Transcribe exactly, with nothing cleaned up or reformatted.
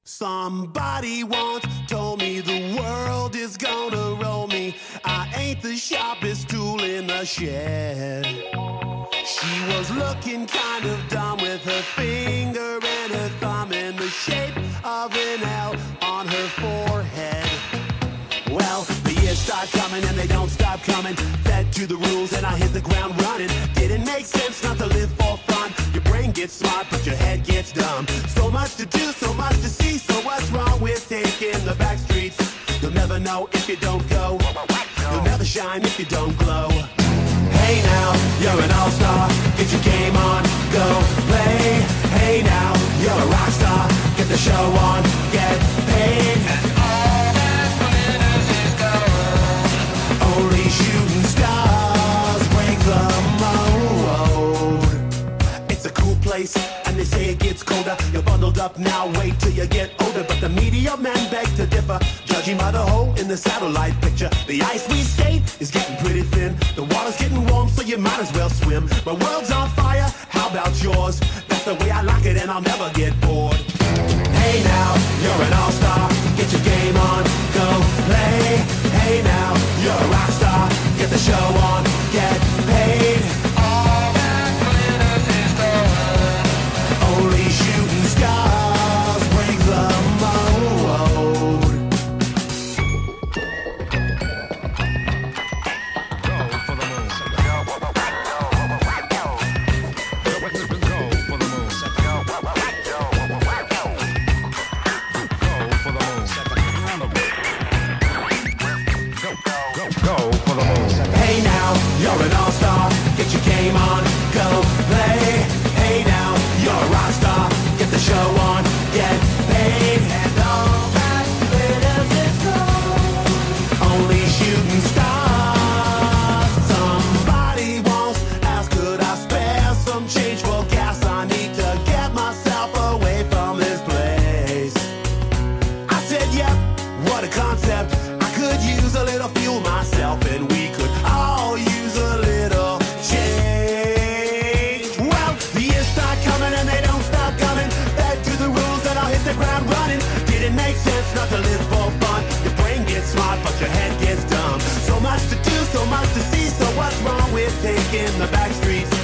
Somebody once told me the world is gonna roll me. I ain't the sharpest tool in the shed. She was looking kind of dumb with her finger and her thumb in the shape of an L on her forehead. Well, the years start coming and they don't stop coming. Fed to the rules and I hit the ground running. Didn't make sense not to live for fun. Your brain gets smart but your head gets dumb. So much to do, so much to see. So what's wrong with taking the back streets? You'll never know if you don't go. You'll never shine if you don't glow. Hey now, you're an all-star. Get your game on, go play. Hey now, you're a rock star. Get the show on, get paid. And all that glitters is gold. Only shooting stars break the mold. It's a cool place, and they say it gets colder. You're bundled up now, wait till you get older. But the media men beg to differ, judging by the hole in the satellite picture. The ice we skate is getting pretty thin. The water's getting warm, so you might as well swim. My world's on fire, how about yours? That's the way I like it and I'll never get bored. Hey now, you're an all-star. Get your game on, go play. Hey now, you're a rock star. Get the show on, get paid. All that glitters is gold. Only shooting stars break the mold. Hey now, you're an all-star. Get your game on, go play. Hey now, you're a rock star. Get the show on, get paid. And all that glitters is gold. Only shooting stars. Somebody once asked, could I spare some change for gas? I need to get myself away from this place. I said, yep, what a concept. I could use a little fuel myself, and we could all use a little change. Well, the years start coming and they don't stop coming. Back to the rules and I'll hit the ground running. Didn't make sense not to live for fun. Your brain gets smart but your head gets dumb. So much to do, so much to see. So what's wrong with taking the back streets?